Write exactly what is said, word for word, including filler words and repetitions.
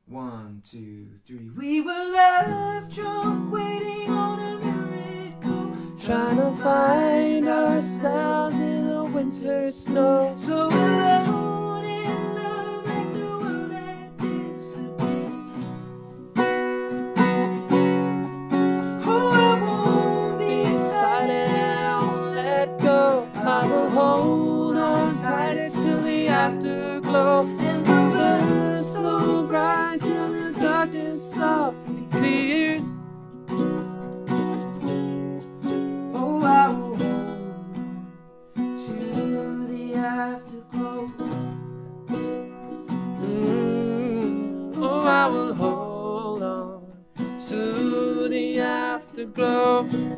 One, two, three. We were left drunk, waiting on a miracle, trying to find ourselves in the winter snow. So alone in love, like the world had disappeared. Oh, I won't be silent, I won't let go. I will hold on tighter till the afterglow. and the Burn so bright till the darkness softly clears. oh, I will hold to the afterglow. Mm, oh, I will hold on to the afterglow.